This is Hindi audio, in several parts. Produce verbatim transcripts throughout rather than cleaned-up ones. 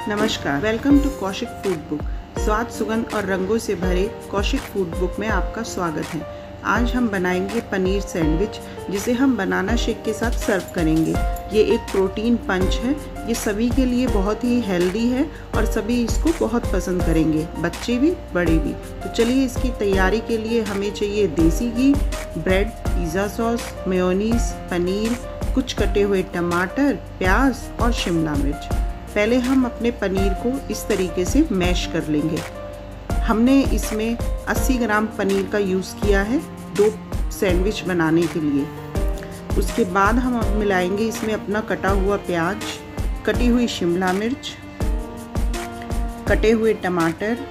नमस्कार, welcome to Kaushik food book. स्वाद, सुगंध और रंगों से भरे कौशिक फूड बुक में आपका स्वागत है। आज हम बनाएंगे पनीर सैंडविच, जिसे हम बनाना शेक के साथ सर्व करेंगे। ये एक प्रोटीन पंच है। ये सभी के लिए बहुत ही हेल्दी है और सभी इसको बहुत पसंद करेंगे, बच्चे भी बड़े भी। तो चलिए, इसकी तैयारी के लिए हमें चाहिए देसी घी, bread, pizza sauce, mayonnaise, paneer, कुछ कटे हुए टमाटर, प्याज और शिमला मिर्च। पहले हम अपने पनीर को इस तरीके से मैश कर लेंगे। हमने इसमें अस्सी ग्राम पनीर का यूज़ किया है दो सैंडविच बनाने के लिए। उसके बाद हम अब मिलाएंगे इसमें अपना कटा हुआ प्याज, कटी हुई शिमला मिर्च, कटे हुए टमाटर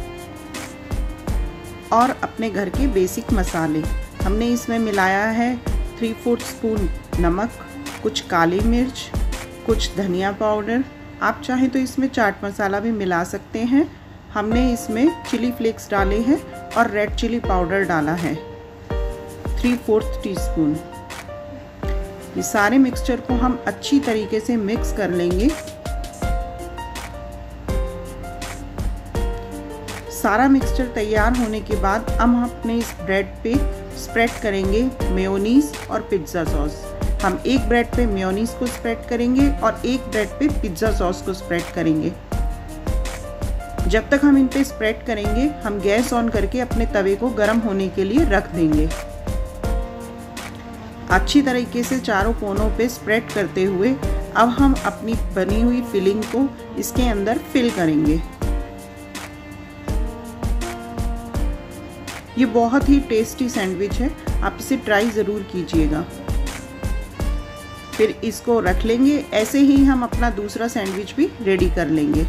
और अपने घर के बेसिक मसाले। हमने इसमें मिलाया है थ्री फोर्थ स्पून नमक, कुछ काली मिर्च, कुछ धनिया पाउडर। आप चाहें तो इसमें चाट मसाला भी मिला सकते हैं। हमने इसमें चिली फ्लेक्स डाले हैं और रेड चिली पाउडर डाला है थ्री फोर्थ टीस्पून। ये सारे मिक्सचर को हम अच्छी तरीके से मिक्स कर लेंगे। सारा मिक्सचर तैयार होने के बाद हम अपने इस ब्रेड पे स्प्रेड करेंगे मेयोनीज और पिज़्ज़ा सॉस। हम एक ब्रेड पे मेयोनीज को स्प्रेड करेंगे और एक ब्रेड पे पिज़्ज़ा सॉस को स्प्रेड करेंगे। जब तक हम इन पे स्प्रेड करेंगे, हम गैस ऑन करके अपने तवे को गर्म होने के लिए रख देंगे। अच्छी तरीके से चारों कोनों पे स्प्रेड करते हुए अब हम अपनी बनी हुई फिलिंग को इसके अंदर फिल करेंगे। ये बहुत ही टेस्टी सैंडविच है, आप इसे ट्राई ज़रूर कीजिएगा। फिर इसको रख लेंगे। ऐसे ही हम अपना दूसरा सैंडविच भी रेडी कर लेंगे।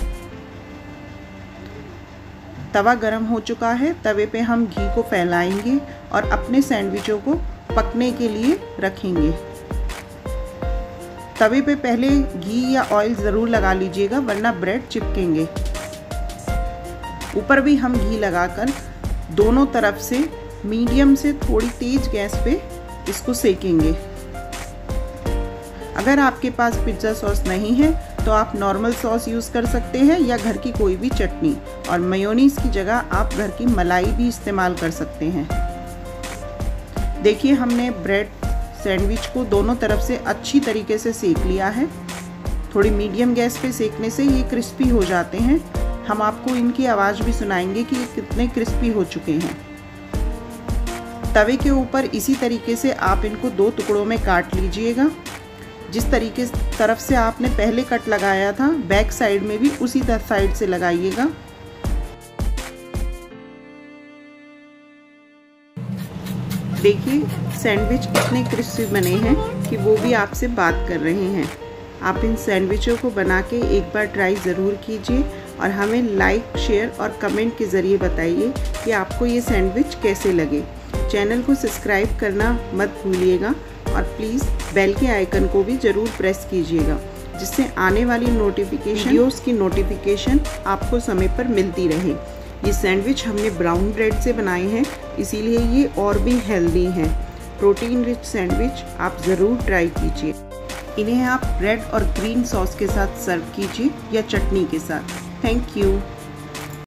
तवा गरम हो चुका है। तवे पे हम घी को फैलाएंगे और अपने सैंडविचों को पकने के लिए रखेंगे। तवे पे पहले घी या ऑयल ज़रूर लगा लीजिएगा, वरना ब्रेड चिपकेंगे। ऊपर भी हम घी लगाकर दोनों तरफ से मीडियम से थोड़ी तेज गैस पे इसको सेकेंगे। अगर आपके पास पिज़्ज़ा सॉस नहीं है तो आप नॉर्मल सॉस यूज़ कर सकते हैं या घर की कोई भी चटनी, और मेयोनीज़ की जगह आप घर की मलाई भी इस्तेमाल कर सकते हैं। देखिए, हमने ब्रेड सैंडविच को दोनों तरफ से अच्छी तरीके से सेक लिया है। थोड़ी मीडियम गैस पे सेकने से ये क्रिस्पी हो जाते हैं। हम आपको इनकी आवाज़ भी सुनाएंगे कि ये कितने क्रिस्पी हो चुके हैं। तवे के ऊपर इसी तरीके से आप इनको दो टुकड़ों में काट लीजिएगा। जिस तरीके तरफ से आपने पहले कट लगाया था, बैक साइड में भी उसी साइड से लगाइएगा। देखिए, सैंडविच इतने क्रिस्पी बने हैं कि वो भी आपसे बात कर रहे हैं। आप इन सैंडविचों को बना के एक बार ट्राई ज़रूर कीजिए और हमें लाइक, शेयर और कमेंट के ज़रिए बताइए कि आपको ये सैंडविच कैसे लगे। चैनल को सब्सक्राइब करना मत भूलिएगा और प्लीज़ बेल के आइकन को भी ज़रूर प्रेस कीजिएगा, जिससे आने वाली नोटिफिकेशन वीडियोस की नोटिफिकेशन आपको समय पर मिलती रहे। ये सैंडविच हमने ब्राउन ब्रेड से बनाए हैं, इसीलिए ये और भी हेल्दी हैं। प्रोटीन रिच सैंडविच आप ज़रूर ट्राई कीजिए। इन्हें आप ब्रेड और ग्रीन सॉस के साथ सर्व कीजिए या चटनी के साथ। Thank you.